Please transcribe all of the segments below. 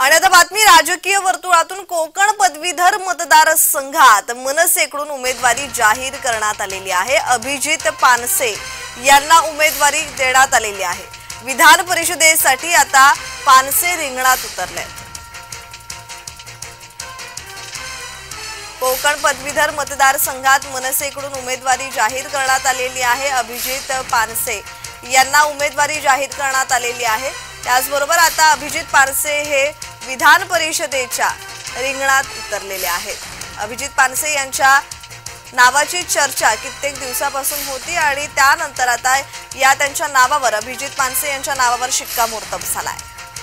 आणि आता बातमी राजकीय वर्तुळातून कोकण पदवीधर मतदारसंघात मनसेकडून उमेदवारी जाहीर करण्यात आलेली आहे। अभिजित पानसे यांना उमेदवारी देण्यात आलेली आहे। विधान परिषदेसाठी आता पानसे रिंगणात उतरले। कोकण पदवीधर मतदारसंघात मनसेकडून उमेदवारी जाहीर करण्यात आलेली आहे। अभिजित पानसे यांना उमेदवारी जाहीर करण्यात आलेली आहे। त्याचबरोबर आता अभिजित पानसे हे विधान परिषदेच्या रिंगणात उतरलेले आहेत। अभिजित पानसे यांच्या नावाची चर्चा कित्येक दिवसापासून होती आणि त्यानंतर आता या त्यांच्या नावावर अभिजित पानसे यांच्या नावावर शिक्कामोर्तब झालाय।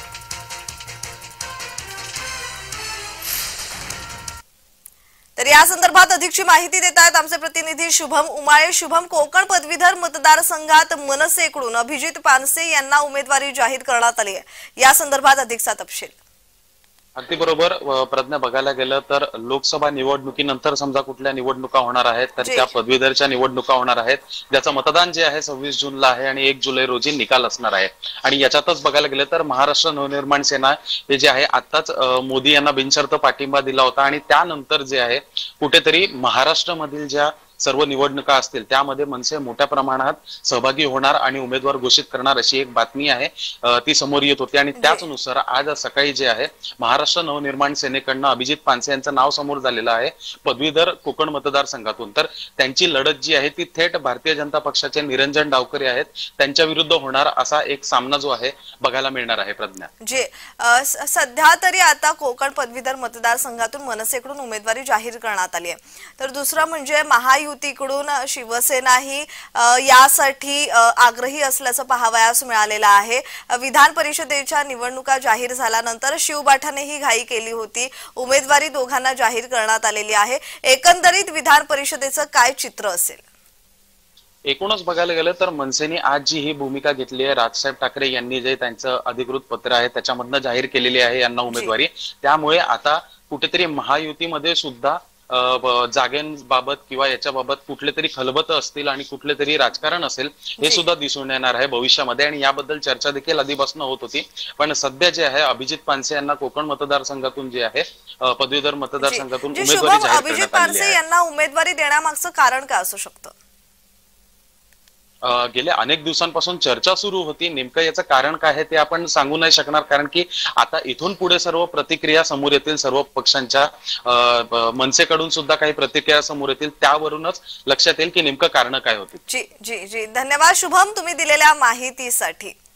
तर या संदर्भात अधिकची माहिती देत आहेत आमचे प्रतिनिधी शुभम उमाळे। शुभम, कोकण पदवीधर मतदारसंघात मनसेकडून अभिजित पानसे यांना उमेदवारी जाहीर करण्यात आली आहे। या संदर्भात अधिकचा तपशील। अगदी बरोबर प्रज्ञा, बघायला गेलं तर लोकसभा निवडणुकीनंतर समजा कुठल्या निवडणुका होणार आहेत तर त्या पदवीधरच्या निवडणुका होणार आहेत, ज्याचं मतदान जे आहे 26 जूनला आहे आणि 1 जुलै रोजी निकाल असणार आहे। आणि याच्यातच बघायला गेलं तर महाराष्ट्र नवनिर्माण सेना हे जे आहे आताच मोदी यांना बिनशर्त पाठिंबा दिला होता आणि त्यानंतर जे आहे कुठेतरी महाराष्ट्रामधील ज्या सर्व निवडणुका असतील त्यामध्ये मनसे मोठ्या प्रमाणात सहभागी होणार आणि उमेदवार घोषित करणार अशी एक बातमी आहे ती समोर येत होती। आणि त्याचनुसार आज सकाळी जे आहे महाराष्ट्र नवनिर्माण सेनेकडनं अभिजित पानसे यांचं नाव समोर झालेलं आहे पदवीधर कोकण मतदारसंघातून। तर त्यांची लढत जी आहे ती थेट भारतीय जनता पक्षाचे निरंजन डावकरे आहेत त्यांच्या विरुद्ध होणार असा एक सामना जो आहे बघायला मिळणार आहे। प्रज्ञा जे सध्या तरी आता कोकण पदवीधर मतदारसंघातून मनसेकडून उमेदवारी जाहीर करण्यात आली आहे। तर दुसरं म्हणजे महायुतीकडून शिवसेना ही यासाठी आग्रही असल्याचं पाहावयास मिळालेलं आहे। विधान परिषदेच्या निवडणुका जाहीर झाल्यानंतर शिवबाठाने ही घाई केली होती। उमेदवारी दोघांना जाहीर करण्यात आलेली आहे। एकंदरीत विधान परिषदेचं काय चित्र असेल? एकूणच बघायला गेलं तर मनसेने आज जी ही भूमिका घेतली आहे, राजसाहेब ठाकरे यांनी जे त्यांचं अधिकृत पत्र आहे त्याच्यामधनं जाहीर केलेली आहे यांना उमेदवारी, त्यामुळे आता कुठेतरी महायुतीमध्ये सुद्धा जागेबाबत किंवा याच्याबाबत कुठले तरी खलबत असतील आणि कुठले तरी राजकारण असेल हे सुद्धा दिसून येणार आहे भविष्यामध्ये आणि याबद्दल चर्चा देखील आधीपासून होत होती। पण सध्या जे आहे अभिजित पानसे यांना कोकण मतदारसंघातून जे आहे पदवीधर मतदारसंघातून उमेदवारी जाहीर अभिजित पानसे यांना उमेदवारी देण्यामागचं कारण काय असू शकतं? गेल्या अनेक दिवसांपासून चर्चा सुरू होती, नेमकं याचं कारण काय आहे ते आपण सांगू नाही शकणार, कारण की आता इथून पुढे सर्व प्रतिक्रिया समोर येतील, सर्व पक्षांच्या मनसेकडून सुद्धा काही प्रतिक्रिया समोर येतील, त्यावरूनच लक्षात येईल की नेमकं कारण काय होती। जी जी जी, धन्यवाद शुभम तुम्ही दिलेल्या माहितीसाठी।